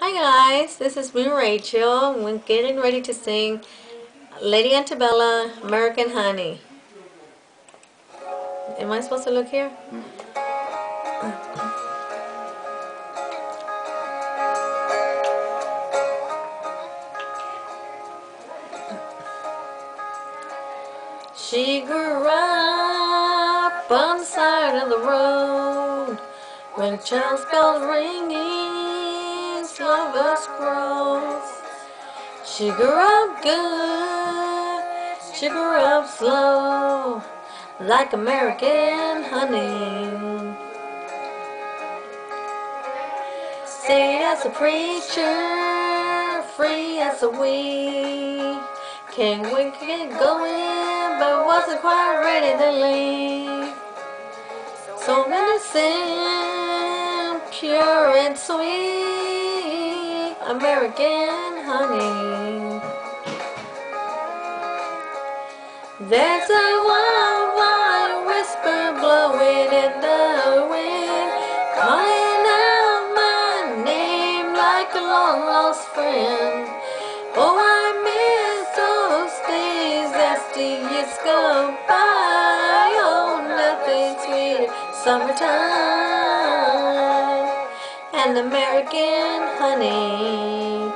Hi guys, this is me Rachel. We're getting ready to sing Lady Antebellum, American Honey. Am I supposed to look here? She grew up on the side of the road when child's bells ringing, lovers grows. She grew up good, she grew up slow, like American honey. Saved as a preacher, free as a weed. Can't wait to get going, but wasn't quite ready to leave. So innocent, pure and sweet, American honey. There's a wild, wild whisper blowing in the wind, calling out my name like a long lost friend. Oh, I miss those days as the years go by. Oh, nothing sweeter, summertime and American honey.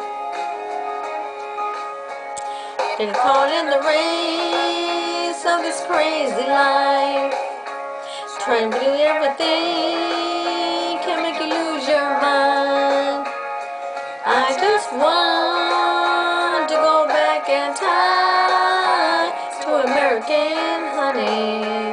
Been caught in the race of this crazy life, trying to do everything can make you lose your mind. I just want to go back in time to American honey.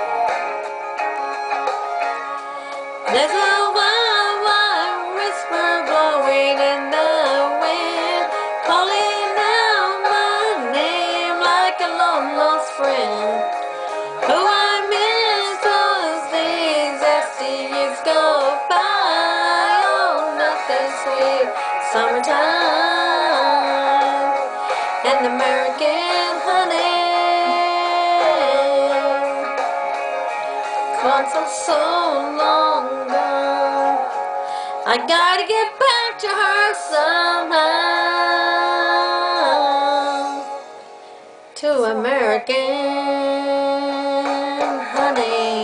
There's a wild, wild whisper blowing in the wind, calling out my name like a long lost friend. Oh, I miss those days as the years go by. Oh, nothing sweet, summertime and American honey. Gone so long gone, I gotta get back to her somehow, to American honey.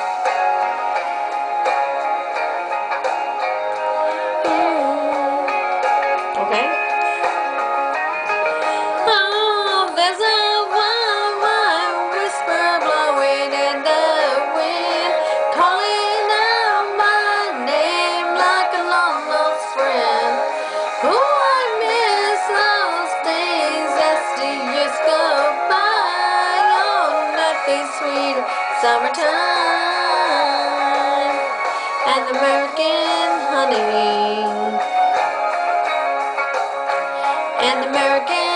Okay. Oh, there's a wild, wild whisper blowing in the wind, calling out my name like a long lost friend. Oh, I miss those days as the years go by. Oh, nothing sweeter, summertime and American honey and American